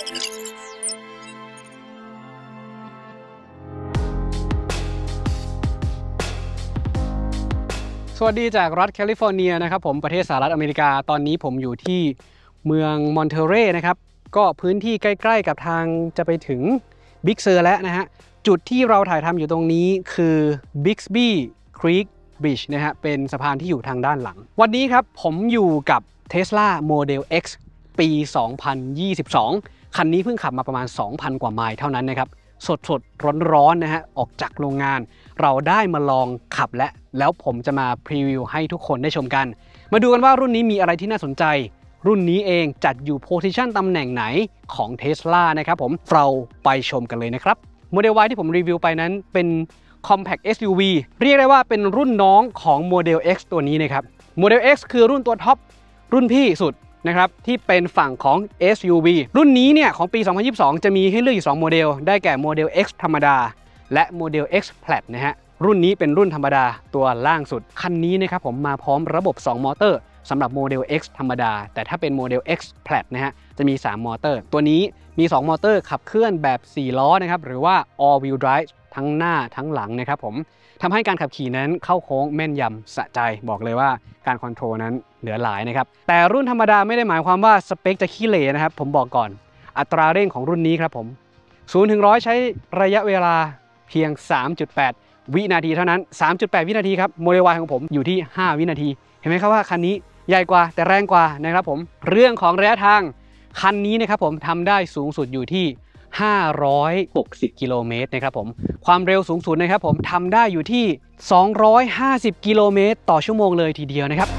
สวัสดีจากรัฐแคลิฟอร์เนียนะครับผมประเทศสหรัฐอเมริกาตอนนี้ผมอยู่ที่เมืองมอนเทเรนะครับก็พื้นที่ใกล้ๆกับทางจะไปถึงบิ๊กเซอร์แล้วนะฮะจุดที่เราถ่ายทำอยู่ตรงนี้คือ Bixby Creek Bridge นะฮะเป็นสะพานที่อยู่ทางด้านหลังวันนี้ครับผมอยู่กับ Tesla Model X ปี 2022 คันนี้เพิ่งขับมาประมาณ 2,000 กว่าไมล์เท่านั้นนะครับสดร้อนๆนะฮะออกจากโรงงานเราได้มาลองขับแล้วผมจะมาพรีวิวให้ทุกคนได้ชมกันมาดูกันว่ารุ่นนี้มีอะไรที่น่าสนใจรุ่นนี้เองจัดอยู่โพซิชันตำแหน่งไหนของ Tesla นะครับผมเราไปชมกันเลยนะครับ Model Y ที่ผมรีวิวไปนั้นเป็น Compact SUV เรียกได้ว่าเป็นรุ่นน้องของ Model X ตัวนี้นะครับ Model X คือรุ่นตัวท็อปรุ่นพี่สุดนะครับที่เป็นฝั่งของ SUV รุ่นนี้เนี่ยของปี 2022 จะมีให้เลือกอยู่2โมเดลได้แก่โมเดล X ธรรมดาและโมเดล X Plaid นะฮะรุ่นนี้เป็นรุ่นธรรมดาตัวล่างสุดคันนี้นะครับผมมาพร้อมระบบ2มอเตอร์สำหรับโมเดล X ธรรมดาแต่ถ้าเป็นโมเดล X Plaid นะฮะจะมี3มอเตอร์ตัวนี้มี2มอเตอร์ขับเคลื่อนแบบ4ล้อนะครับหรือว่า all wheel drive ทั้งหน้าทั้งหลังนะครับผมทำให้การขับขี่นั้นเข้าโค้งแม่นยำสะใจบอกเลยว่าการคอนโทรลนั้นเหลือหลายนะครับแต่รุ่นธรรมดาไม่ได้หมายความว่าสเปคจะขี้เหร่นะครับผมบอกก่อนอัตราเร่งของรุ่นนี้ครับผม0 ถึง 100ใช้ระยะเวลาเพียง 3.8 วินาทีเท่านั้น 3.8 วินาทีครับโมเดล Y ของผมอยู่ที่5 วินาทีเห็นไหมครับว่าคันนี้ใหญ่กว่าแต่แรงกว่านะครับผมเรื่องของระยะทางคันนี้นะครับผมทำได้สูงสุดอยู่ที่560 กิโลเมตรนะครับผมความเร็วสูงสุดนะครับผมทำได้อยู่ที่250 กิโลเมตรต่อชั่วโมงเลยทีเดียวนะครับ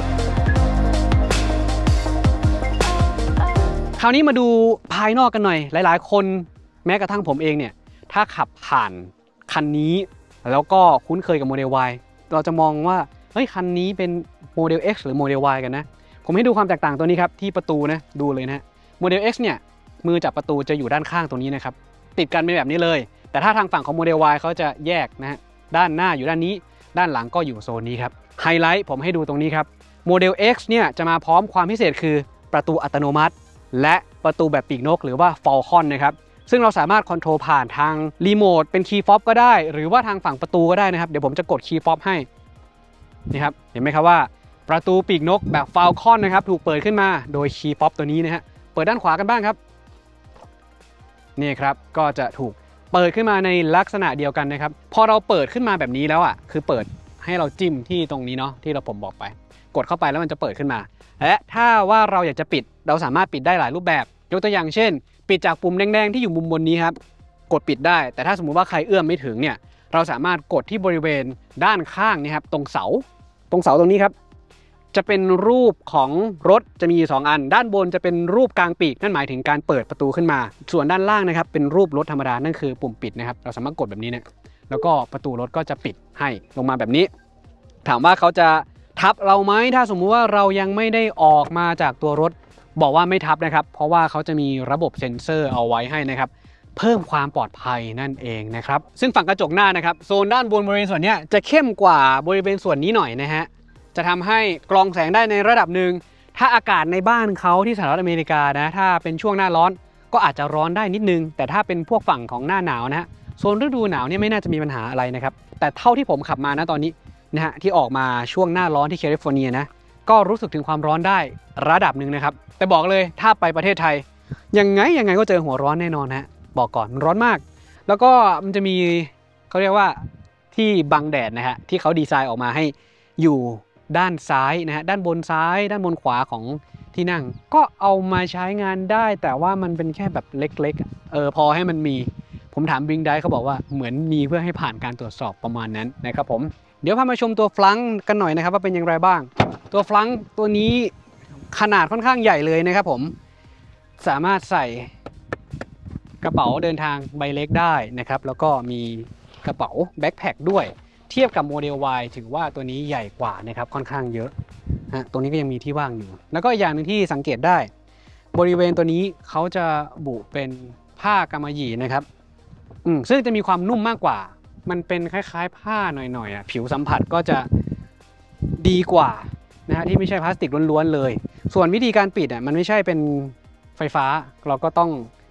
คราวนี้มาดูภายนอกกันหน่อยหลายๆคนแม้กระทั่งผมเองเนี่ยถ้าขับผ่านคันนี้แล้วก็คุ้นเคยกับโมเดล Y เราจะมองว่าเฮ้ยคันนี้เป็นโมเดล X หรือโมเดล Y กันนะผมให้ดูความแตกต่างตัวนี้ครับที่ประตูนะดูเลยนะโมเดล X เนี่ยมือจับประตูจะอยู่ด้านข้างตรงนี้นะครับติดกันเป็นแบบนี้เลยแต่ถ้าทางฝั่งของโมเดล Y เขาจะแยกนะฮะด้านหน้าอยู่ด้านนี้ด้านหลังก็อยู่โซนนี้ครับไฮไลท์ผมให้ดูตรงนี้ครับโมเดล X เนี่ยจะมาพร้อมความพิเศษคือประตูอัตโนมัติและประตูแบบปีกนกหรือว่า Falcon นะครับซึ่งเราสามารถคอนโทรลผ่านทางรีโมทเป็นคีย์ฟอปก็ได้หรือว่าทางฝั่งประตูก็ได้นะครับเดี๋ยวผมจะกดคีย์ฟอปให้นี่ครับเห็นไหมครับว่าประตูปีกนกแบบ Falcon นะครับถูกเปิดขึ้นมาโดยคีย์ฟอปตัวนี้นะฮะเปิดด้านขวากันบ้างครับนี่ครับก็จะถูกเปิดขึ้นมาในลักษณะเดียวกันนะครับพอเราเปิดขึ้นมาแบบนี้แล้วอ่ะคือเปิดให้เราจิ้มที่ตรงนี้เนาะที่ผมบอกไปกดเข้าไปแล้วมันจะเปิดขึ้นมาและถ้าว่าเราอยากจะปิดเราสามารถปิดได้หลายรูปแบบยกตัวอย่างเช่นปิดจากปุ่มแดงๆที่อยู่มุมบนนี้ครับกดปิดได้แต่ถ้าสมมุติว่าใครเอื้อมไม่ถึงเนี่ยเราสามารถกดที่บริเวณด้านข้างนี่ครับตรงเสาตรงนี้ครับจะเป็นรูปของรถจะมี2อันด้านบนจะเป็นรูปกลางปีกนั่นหมายถึงการเปิดประตูขึ้นมาส่วนด้านล่างนะครับเป็นรูปรถธรรมดานั่นคือปุ่มปิดนะครับเราสามารถกดแบบนี้เนี่ยแล้วก็ประตูรถก็จะปิดให้ลงมาแบบนี้ถามว่าเขาจะทับเราไหมถ้าสมมุติว่าเรายังไม่ได้ออกมาจากตัวรถบอกว่าไม่ทับนะครับเพราะว่าเขาจะมีระบบเซ็นเซอร์เอาไว้ให้นะครับเพิ่มความปลอดภัยนั่นเองนะครับซึ่งฝั่งกระจกหน้านะครับโซนด้านบนบริเวณส่วนนี้จะเข้มกว่าบริเวณส่วนนี้หน่อยนะฮะจะทำให้กรองแสงได้ในระดับหนึ่งถ้าอากาศในบ้านเขาที่สหรัฐอเมริกานะถ้าเป็นช่วงหน้าร้อนก็อาจจะร้อนได้นิดนึงแต่ถ้าเป็นพวกฝั่งของหน้าหนาวนะฮะโซนฤดูหนาวเนี่ยไม่น่าจะมีปัญหาอะไรนะครับแต่เท่าที่ผมขับมานะตอนนี้นะฮะที่ออกมาช่วงหน้าร้อนที่แคลิฟอร์เนียนะก็รู้สึกถึงความร้อนได้ระดับหนึ่งนะครับแต่บอกเลยถ้าไปประเทศไทยยังไงก็เจอหัวร้อนแน่นอนฮะบอกก่อนมันร้อนมากแล้วก็มันจะมีเขาเรียกว่าที่บังแดดนะฮะที่เขาดีไซน์ออกมาให้อยู่ด้านซ้ายนะฮะด้านบนซ้ายด้านบนขวาของที่นั่งก็เอามาใช้งานได้แต่ว่ามันเป็นแค่แบบเล็กๆพอให้มันมีผมถามบิงได้เขาบอกว่าเหมือนมีเพื่อให้ผ่านการตรวจสอบประมาณนั้นนะครับผมเดี๋ยวพามาชมตัวฟลังก์กันหน่อยนะครับว่าเป็นอย่างไรบ้างตัวฟลังก์ตัวนี้ขนาดค่อนข้างใหญ่เลยนะครับผมสามารถใส่กระเป๋าเดินทางใบเล็กได้นะครับแล้วก็มีกระเป๋าแบ็คแพ็คด้วยเทียบกับโมเดล Y ถือว่าตัวนี้ใหญ่กว่านะครับค่อนข้างเยอะนะตรงนี้ก็ยังมีที่ว่างอยู่แล้วก็อย่างหนึ่งที่สังเกตได้บริเวณตัวนี้เขาจะบุเป็นผ้ากำมะหยี่นะครับซึ่งจะมีความนุ่มมากกว่ามันเป็นคล้ายๆผ้าหน่อยๆผิวสัมผัสก็จะดีกว่านะฮะที่ไม่ใช่พลาสติกล้วนๆเลยส่วนวิธีการปิดมันไม่ใช่เป็นไฟฟ้าเราก็ต้อง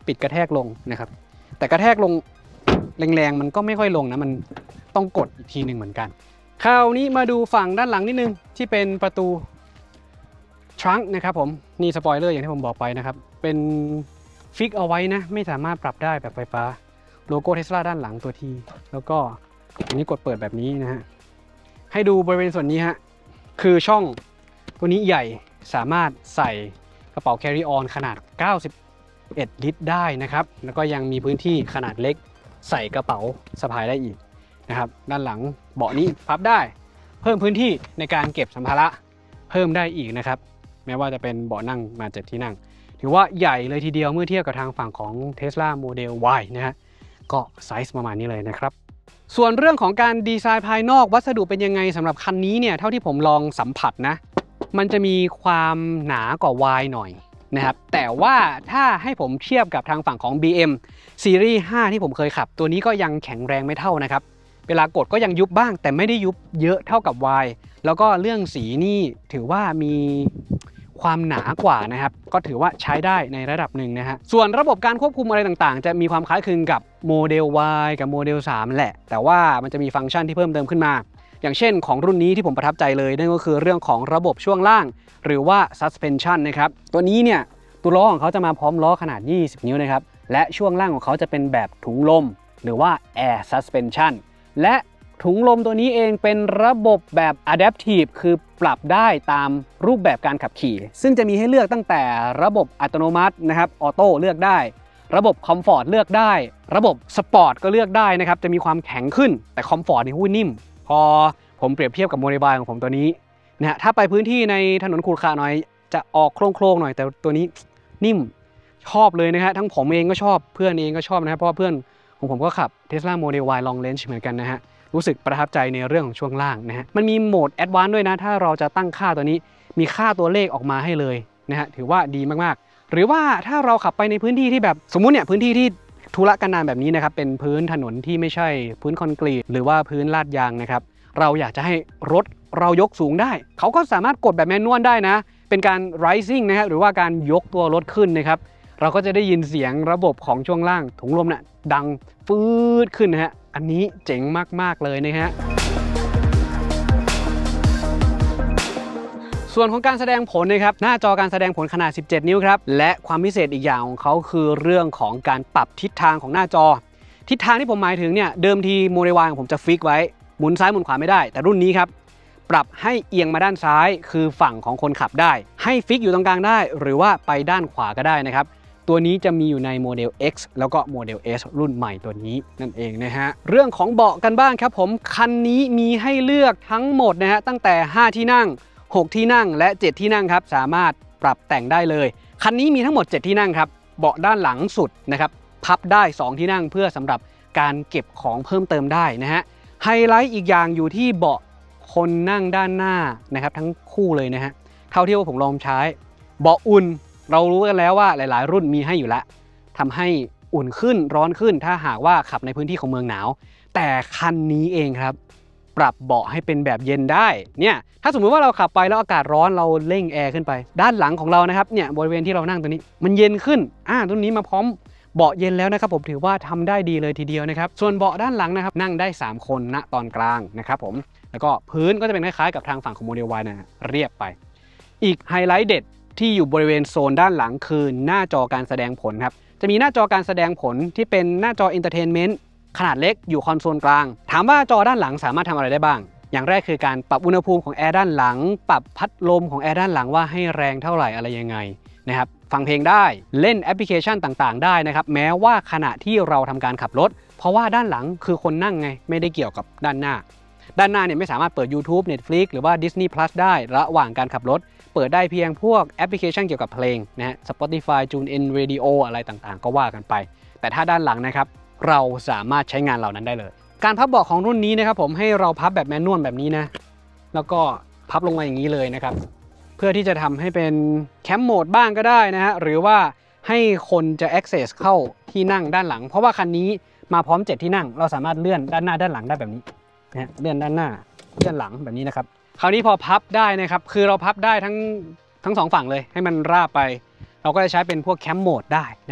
ปิดกระแทกลงนะครับแต่กระแทกลงแรงๆมันก็ไม่ค่อยลงนะมันต้องกดอีกทีหนึ่งเหมือนกันคราวนี้มาดูฝั่งด้านหลังนิดนึงที่เป็นประตูทรังก์นะครับผมนี่สปอยเลอร์อย่างที่ผมบอกไปนะครับเป็นฟิกเอาไว้นะไม่สามารถปรับได้แบบไฟฟ้าโลโก้ Tesla ด้านหลังตัวทีแล้วก็อันนี้กดเปิดแบบนี้นะฮะให้ดูบริเวณส่วนนี้ฮะคือช่องตัวนี้ใหญ่สามารถใส่กระเป๋า carry on ขนาด91 ลิตรได้นะครับแล้วก็ยังมีพื้นที่ขนาดเล็กใส่กระเป๋าสะพายได้อีกนะครับด้านหลังเบาะนี้พับได้เพิ่มพื้นที่ในการเก็บสัมภาระเพิ่มได้อีกนะครับแม้ว่าจะเป็นเบาะนั่งมา7 ที่นั่งถือว่าใหญ่เลยทีเดียวเมื่อเทียบกับทางฝั่งของ Tesla Model Y นะฮะก็ไซส์ประมาณนี้เลยนะครับส่วนเรื่องของการดีไซน์ภายนอกวัสดุเป็นยังไงสำหรับคันนี้เนี่ยเท่าที่ผมลองสัมผัสนะมันจะมีความหนากว่า Y หน่อยนะครับแต่ว่าถ้าให้ผมเทียบกับทางฝั่งของ BM ซีรีส์5ที่ผมเคยขับตัวนี้ก็ยังแข็งแรงไม่เท่านะครับเวลากดก็ยังยุบบ้างแต่ไม่ได้ยุบเยอะเท่ากับ Y แล้วก็เรื่องสีนี่ถือว่ามีความหนากว่านะครับก็ถือว่าใช้ได้ในระดับหนึ่งนะฮะส่วนระบบการควบคุมอะไรต่างๆจะมีความคล้ายคลึงกับโมเดล Y กับโมเดล3แหละแต่ว่ามันจะมีฟังก์ชันที่เพิ่มเติมขึ้นมาอย่างเช่นของรุ่นนี้ที่ผมประทับใจเลยนั่นก็คือเรื่องของระบบช่วงล่างหรือว่า suspension นะครับตัวนี้เนี่ยตัวล้อของเขาจะมาพร้อมล้อขนาด20 นิ้วนะครับและช่วงล่างของเขาจะเป็นแบบถุงลมหรือว่า air suspension และถุงลมตัวนี้เองเป็นระบบแบบ adaptive คือปรับได้ตามรูปแบบการขับขี่ซึ่งจะมีให้เลือกตั้งแต่ระบบอัตโนมัตินะครับออโต้เลือกได้ระบบคอมฟอร์ตเลือกได้ระบบสปอร์ตก็เลือกได้นะครับจะมีความแข็งขึ้นแต่คอมฟอร์ตนี่นิ่มพอผมเปรียบเทียบกับโมเดล Y ของผมตัวนี้นะฮะถ้าไปพื้นที่ในถนนขรุขระหน่อยจะออกโครงๆหน่อยแต่ตัวนี้นิ่มชอบเลยนะฮะทั้งผมเองก็ชอบเพื่อนเองก็ชอบนะครับเพราะว่าเพื่อนของผมก็ขับ Tesla Model Y Long Range เหมือนกันนะฮะรู้สึกประทับใจในเรื่องของช่วงล่างนะฮะมันมีโหมด Advanced ด้วยนะถ้าเราจะตั้งค่าตัวนี้มีค่าตัวเลขออกมาให้เลยนะฮะถือว่าดีมากๆหรือว่าถ้าเราขับไปในพื้นที่ที่แบบสมมุติเนี่ยพื้นที่ที่ทุรกันดารแบบนี้นะครับเป็นพื้นถนนที่ไม่ใช่พื้นคอนกรีตหรือว่าพื้นลาดยางนะครับเราอยากจะให้รถเรายกสูงได้เขาก็สามารถกดแบบแมนนวลได้นะเป็นการ rising นะครับหรือว่าการยกตัวรถขึ้นนะครับเราก็จะได้ยินเสียงระบบของช่วงล่างถุงลมเนี่ยดังฟืดขึ้นนะฮะอันนี้เจ๋งมากๆเลยนะฮะส่วนของการแสดงผลนะครับหน้าจอการแสดงผลขนาด17 นิ้วครับและความพิเศษอีกอย่างของเขาคือเรื่องของการปรับทิศทางของหน้าจอทิศทางที่ผมหมายถึงเนี่ยเดิมทีโมเดล Y ของผมจะฟิกไว้หมุนซ้ายหมุนขวาไม่ได้แต่รุ่นนี้ครับปรับให้เอียงมาด้านซ้ายคือฝั่งของคนขับได้ให้ฟิกอยู่ตรงกลางได้หรือว่าไปด้านขวาก็ได้นะครับตัวนี้จะมีอยู่ในโมเดล X แล้วก็โมเดล S รุ่นใหม่ตัวนี้นั่นเองนะฮะเรื่องของเบาะกันบ้างครับผมคันนี้มีให้เลือกทั้งหมดนะฮะตั้งแต่5 ที่นั่ง6 ที่นั่งและ7 ที่นั่งครับสามารถปรับแต่งได้เลยคันนี้มีทั้งหมด7 ที่นั่งครับเบาะด้านหลังสุดนะครับพับได้2 ที่นั่งเพื่อสำหรับการเก็บของเพิ่มเติมได้นะฮะไฮไลท์อีกอย่างอยู่ที่เบาะคนนั่งด้านหน้านะครับทั้งคู่เลยนะฮะเท่าที่ว่าผมลองใช้เบาะอุ่นเรารู้กันแล้วว่าหลายๆรุ่นมีให้อยู่แล้วทำให้อุ่นขึ้นร้อนขึ้นถ้าหากว่าขับในพื้นที่ของเมืองหนาวแต่คันนี้เองครับปรับเบาะให้เป็นแบบเย็นได้เนี่ยถ้าสมมุติว่าเราขับไปแล้วอากาศร้อนเราเร่งแอร์ขึ้นไปด้านหลังของเรานะครับเนี่ยบริเวณที่เรานั่งตัวนี้มันเย็นขึ้นรุ่นนี้มาพร้อมเบาะเย็นแล้วนะครับผมถือว่าทำได้ดีเลยทีเดียวนะครับส่วนเบาะด้านหลังนะครับนั่งได้3 คนณตอนกลางนะครับผมแล้วก็พื้นก็จะเป็นคล้ายๆกับทางฝั่งของโมเดล Y นะเรียบไปอีกไฮไลท์เด็ดที่อยู่บริเวณโซนด้านหลังคือหน้าจอการแสดงผลครับจะมีหน้าจอการแสดงผลที่เป็นหน้าจอเอนเตอร์เทนเมนต์ขนาดเล็กอยู่คอนโซลกลางถามว่าจอด้านหลังสามารถทำอะไรได้บ้างอย่างแรกคือการปรับอุณหภูมิของแอร์ด้านหลังปรับพัดลมของแอร์ด้านหลังว่าให้แรงเท่าไหร่อะไรยังไงนะครับฟังเพลงได้เล่นแอปพลิเคชันต่างๆได้นะครับแม้ว่าขณะที่เราทำการขับรถเพราะว่าด้านหลังคือคนนั่งไงไม่ได้เกี่ยวกับด้านหน้าเนี่ยไม่สามารถเปิด YouTube Netflix หรือว่า Disney Plus ได้ระหว่างการขับรถเปิดได้เพียงพวกแอปพลิเคชันเกี่ยวกับเพลงนะฮะ Spotify TuneIn Radio อะไรต่างๆก็ว่ากันไปแต่ถ้าด้านหลังนะครับเราสามารถใช้งานเหล่านั้นได้เลยการพับเบาะของรุ่นนี้นะครับผมให้เราพับแบบแมนนวลแบบนี้นะแล้วก็พับลงมาอย่างนี้เลยนะครับเพื่อที่จะทำให้เป็นแคมป์โหมดบ้างก็ได้นะฮะหรือว่าให้คนจะ access เข้าที่นั่งด้านหลังเพราะว่าคันนี้มาพร้อม7 ที่นั่งเราสามารถเลื่อนด้านหน้าด้านหลังได้แบบนี้นะฮะเลื่อนด้านหน้าเลื่อนหลังแบบนี้นะครับคราวนี้พอพับได้นะครับคือเราพับได้ทั้ง2 ฝั่งเลยให้มันราบไปเราก็จะใช้เป็นพวกแคมป์โหมดได้นะครับ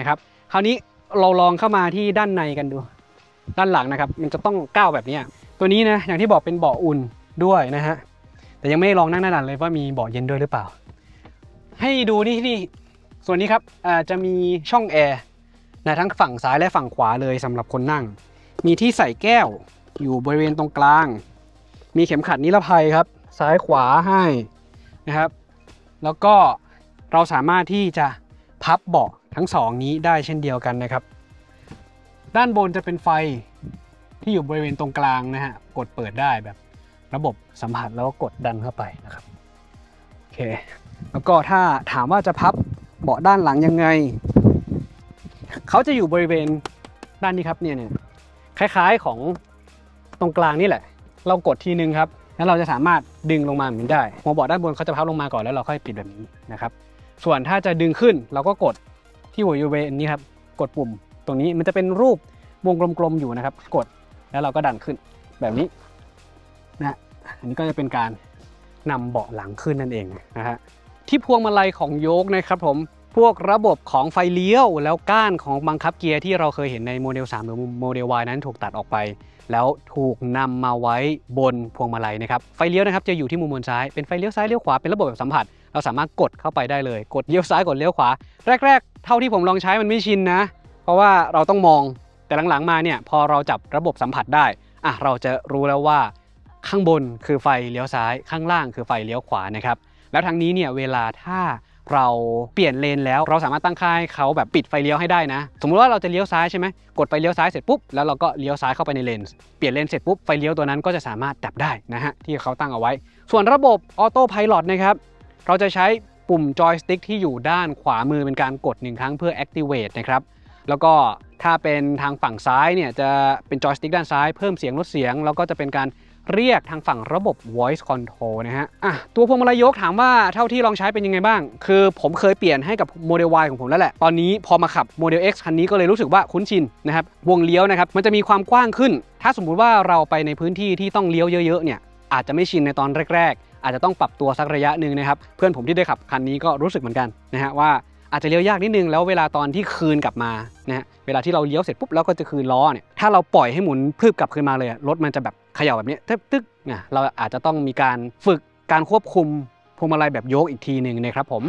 คราวนี้เราลองเข้ามาที่ด้านในกันดูด้านหลังนะครับมันจะต้องก้าวแบบนี้ตัวนี้นะอย่างที่บอกเป็นเบาะอุ่นด้วยนะฮะแต่ยังไม่ลองนั่งด้านหลังเลยว่ามีเบาะเย็นด้วยหรือเปล่าให้ดูนี่ส่วนนี้ครับจะมีช่องแอร์นะทั้งฝั่งซ้ายและฝั่งขวาเลยสำหรับคนนั่งมีที่ใส่แก้วอยู่บริเวณตรงกลางมีเข็มขัดนิรภัยครับซ้ายขวาให้นะครับแล้วก็เราสามารถที่จะพับเบาะทั้งสองนี้ได้เช่นเดียวกันนะครับด้านบนจะเป็นไฟที่อยู่บริเวณตรงกลางนะฮะกดเปิดได้แบบระบบสัมผัสแล้วก็กดดันเข้าไปนะครับโอเคแล้วก็ถ้าถามว่าจะพับเบาะด้านหลังยังไงเขาจะอยู่บริเวณด้านนี้ครับเนี่ยคล้ายๆของตรงกลางนี่แหละเรากดทีนึงครับแล้วเราจะสามารถดึงลงมาแบบนี้ได้หัวเบาะด้านบนเขาจะพับลงมาก่อนแล้วเราค่อยปิดแบบนี้นะครับส่วนถ้าจะดึงขึ้นเราก็กดที่หัวยูเวอันนี้ครับกดปุ่มตรงนี้มันจะเป็นรูปวงกลมๆอยู่นะครับกดแล้วเราก็ดันขึ้นแบบนี้นะอันนี้ก็จะเป็นการนำเบาะหลังขึ้นนั่นเองนะฮะที่พวงมาลัยของโยกนะครับผมพวกระบบของไฟเลี้ยวแล้วก้านของบังคับเกียร์ที่เราเคยเห็นในโมเดล3หรือโมเดล Y นั้นถูกตัดออกไปแล้วถูกนำมาไว้บนพวงมาลัยนะครับไฟเลี้ยวนะครับจะอยู่ที่มุมบนซ้ายเป็นไฟเลี้ยวซ้ายเลี้ยวขวาเป็นระบบแบบสัมผัสเราสามารถกดเข้าไปได้เลยกดเลี้ยวซ้ายกดเลี้ยวขวาแรกๆเท่าที่ผมลองใช้มันไม่ชินนะเพราะว่าเราต้องมองแต่หลังๆมาเนี่ยพอเราจับระบบสัมผัสได้เราจะรู้แล้วว่าข้างบนคือไฟเลี้ยวซ้ายข้างล่างคือไฟเลี้ยวขวานะครับแล้วทางนี้เนี่ยเวลาถ้าเราเปลี่ยนเลนแล้วเราสามารถตั้งค่าให้เขาแบบปิดไฟเลี้ยวให้ได้นะสมมุติว่าเราจะเลี้ยวซ้ายใช่ไหมกดไฟเลี้ยวซ้ายเสร็จปุ๊บแล้วเราก็เลี้ยวซ้ายเข้าไปในเลนเปลี่ยนเลนเสร็จปุ๊บไฟเลี้ยวตัวนั้นก็จะสามารถดับได้นะฮะที่เขาตั้งเอาไว้ส่วนระบบออโต้ไพลอตนะครับเราจะใช้ปุ่มจอยสติ๊กที่อยู่ด้านขวามือเป็นการกด1ครั้งเพื่อ activate นะครับแล้วก็ถ้าเป็นทางฝั่งซ้ายเนี่ยจะเป็นจอยสติ๊กด้านซ้ายเพิ่มเสียงลดเสียงแล้วก็จะเป็นการเรียกทางฝั่งระบบ voice control นะฮะตัวพวงมาลัยยกถามว่าเท่าที่ลองใช้เป็นยังไงบ้างคือผมเคยเปลี่ยนให้กับโมเดล Y ของผมแล้วแหละตอนนี้พอมาขับโมเดล X คันนี้ก็เลยรู้สึกว่าคุ้นชินนะครับวงเลี้ยวนะครับมันจะมีความกว้างขึ้นถ้าสมมุติว่าเราไปในพื้นที่ที่ต้องเลี้ยวเยอะๆเนี่ยอาจจะไม่ชินในตอนแรกๆอาจจะต้องปรับตัวสักระยะหนึ่งนะครับเพื่อนผมที่ได้ขับคันนี้ก็รู้สึกเหมือนกันนะฮะว่าอาจจะเลี้ยวยากนิดนึงแล้วเวลาตอนที่คืนกลับมานะฮะเวลาที่เราเลี้ยวเสร็จปุ๊บแล้วก็จะคืนล้อเนี่ยถ้าเราปล่อยให้หมุนพลึบกลับคืนมาเลยรถมันจะแบบเขย่าแบบนี้ตึ๊กเราอาจจะต้องมีการฝึกการควบคุมพวงมาลัยแบบโยกอีกทีหนึ่งนะครับผม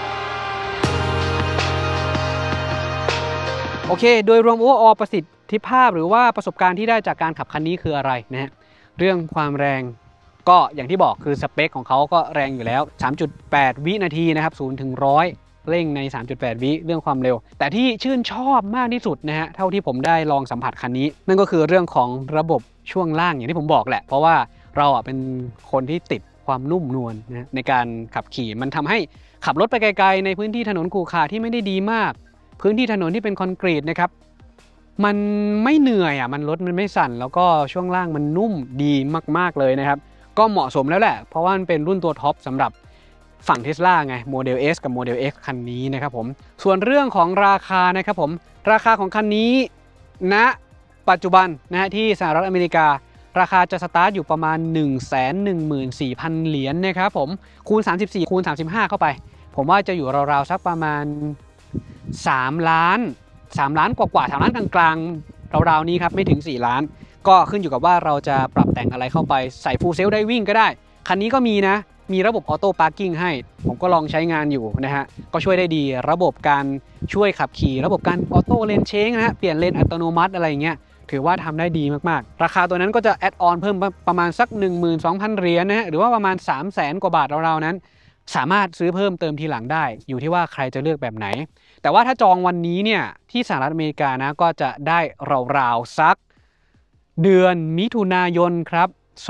โอเคโดยรวมoverallประสิทธิภาพหรือว่าประสบการณ์ที่ได้จากการขับคันนี้คืออะไรนะฮะเรื่องความแรงก็อย่างที่บอกคือสเปคของเขาก็แรงอยู่แล้ว 3.8 วินาทีนะครับ0 ถึง 100เร่งใน 3.8 วิเรื่องความเร็วแต่ที่ชื่นชอบมากที่สุดนะฮะเท่าที่ผมได้ลองสัมผัสคันนี้นั่นก็คือเรื่องของระบบช่วงล่างอย่างที่ผมบอกแหละเพราะว่าเราเป็นคนที่ติดความนุ่มนวลนะในการขับขี่มันทำให้ขับรถไปไกลๆในพื้นที่ถนนขรุขระที่ไม่ได้ดีมากพื้นที่ถนนที่เป็นคอนกรีตนะครับมันไม่เหนื่อยมันรถมันไม่สั่นแล้วก็ช่วงล่างมันนุ่มดีมากๆเลยนะครับก็เหมาะสมแล้วแหละเพราะว่ามันเป็นรุ่นตัวท็อปสำหรับฝั่ง Tesla ไงโมเดล S กับโมเดล X คันนี้นะครับผมส่วนเรื่องของราคานะครับผมราคาของคันนี้ณปัจจุบันนะฮะที่สหรัฐอเมริการาคาจะสตาร์ทอยู่ประมาณ 114,000 เหรียญนะครับผมคูณ34คูณ35เข้าไปผมว่าจะอยู่ราวๆสักประมาณ3 ล้านกว่า3ล้านกลางๆราวๆนี้ครับไม่ถึง4ล้านก็ขึ้นอยู่กับว่าเราจะปรับแต่งอะไรเข้าไปใส่ Full Self Driving ก็ได้คันนี้ก็มีนะมีระบบออโต้พาร์กิ้งให้ผมก็ลองใช้งานอยู่นะฮะก็ช่วยได้ดีระบบการช่วยขับขี่ระบบการออโต้เลนเชงนะฮะเปลี่ยนเลนอัตโนมัติอะไรอย่างเงี้ยถือว่าทำได้ดีมากๆราคาตัวนั้นก็จะแอดออนเพิ่มประมาณสัก 12,000 เหรียญนะฮะหรือว่าประมาณ 300,000 กว่าบาทราวๆนั้นสามารถซื้อเพิ่มเติมทีหลังได้อยู่ที่ว่าใครจะเลือกแบบไหนแต่ว่าถ้าจองวันนี้เนี่ยที่สหรัฐอเมริกานะก็จะได้ราวๆสักเดือนมิถุนายนครับ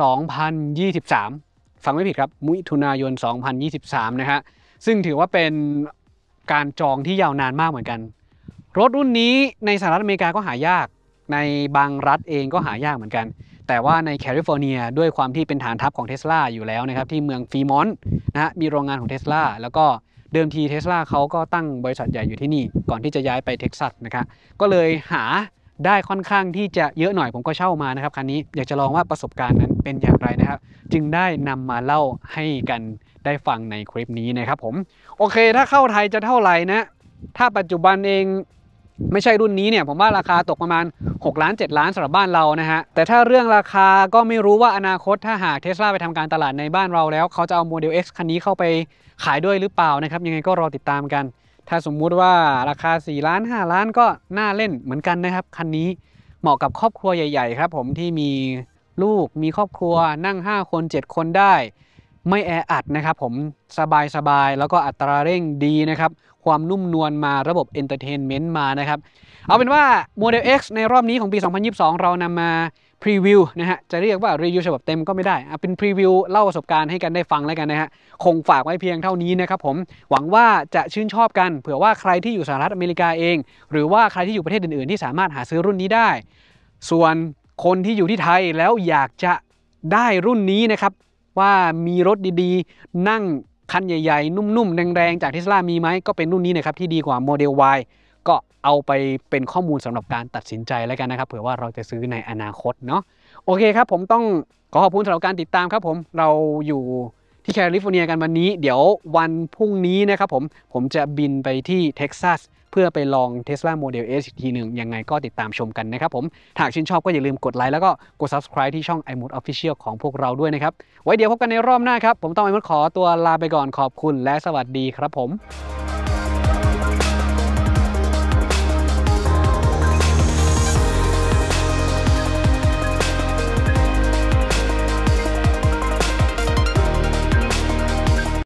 2023ฟังไม่ผิดครับมิถุนายน2023นะฮะซึ่งถือว่าเป็นการจองที่ยาวนานมากเหมือนกันรถรุ่นนี้ในสหรัฐอเมริกาก็หายากในบางรัฐเองก็หายากเหมือนกันแต่ว่าในแคลิฟอร์เนียด้วยความที่เป็นฐานทัพของ Tesla อยู่แล้วนะครับที่เมืองฟรีมอนต์นะฮะมีโรงงานของ Tesla แล้วก็เดิมที Tesla เขาก็ตั้งบริษัทใหญ่อยู่ที่นี่ก่อนที่จะย้ายไปเท็กซัสนะครับก็เลยหาได้ค่อนข้างที่จะเยอะหน่อยผมก็เช่ามานะครับคันนี้อยากจะลองว่าประสบการณ์นั้นเป็นอย่างไรนะครับจึงได้นำมาเล่าให้กันได้ฟังในคลิปนี้นะครับผมโอเคถ้าเข้าไทยจะเท่าไหร่นะถ้าปัจจุบันเองไม่ใช่รุ่นนี้เนี่ยผมว่าราคาตกประมาณ6 ล้าน7 ล้านสำหรับบ้านเรานะฮะแต่ถ้าเรื่องราคาก็ไม่รู้ว่าอนาคตถ้าหาก Tesla ไปทำการตลาดในบ้านเราแล้วเขาจะเอา Model X คันนี้เข้าไปขายด้วยหรือเปล่านะครับยังไงก็รอติดตามกันถ้าสมมุติว่าราคา4 ล้าน5 ล้านก็น่าเล่นเหมือนกันนะครับคันนี้เหมาะกับครอบครัวใหญ่ๆครับผมที่มีลูกมีครอบครัวนั่ง5 คน7 คนได้ไม่แออัดนะครับผมสบายๆแล้วก็อัตราเร่งดีนะครับความนุ่มนวลมาระบบ Entertainment มานะครับเอาเป็นว่า Model X ในรอบนี้ของปี 2022 เรานำมาพรีวิวนะฮะจะเรียกว่ารีวิวฉบับเต็มก็ไม่ได้เป็นพรีวิวเล่าประสบการณ์ให้กันได้ฟังแล้วกันนะฮะคงฝากไว้เพียงเท่านี้นะครับผมหวังว่าจะชื่นชอบกันเผื่อว่าใครที่อยู่สหรัฐอเมริกาเองหรือว่าใครที่อยู่ประเทศอื่นๆที่สามารถหาซื้อรุ่นนี้ได้ส่วนคนที่อยู่ที่ไทยแล้วอยากจะได้รุ่นนี้นะครับว่ามีรถดีๆนั่งคันใหญ่ๆนุ่มๆแรงๆจาก Tesla มีไหมก็เป็นรุ่นนี้นะครับที่ดีกว่า Model Y ก็เอาไปเป็นข้อมูลสำหรับการตัดสินใจแล้วกันนะครับเผื่อว่าเราจะซื้อในอนาคตเนาะโอเคครับผมต้องขอขอบคุณสำหรับการติดตามครับผมเราอยู่ที่แคลิฟอร์เนียกันวันนี้เดี๋ยววันพรุ่งนี้นะครับผมจะบินไปที่เท็กซัสเพื่อไปลอง Tesla Model S อีกทีหนึ่งยังไงก็ติดตามชมกันนะครับผมหากชื่นชอบก็อย่าลืมกดไลค์แล้วก็กด subscribe ที่ช่อง iMode Official ของพวกเราด้วยนะครับไว้เดี๋ยวพบกันในรอบหน้าครับผมต้อง iMode ขอตัวลาไปก่อนขอบคุณและสวัสดีครับผม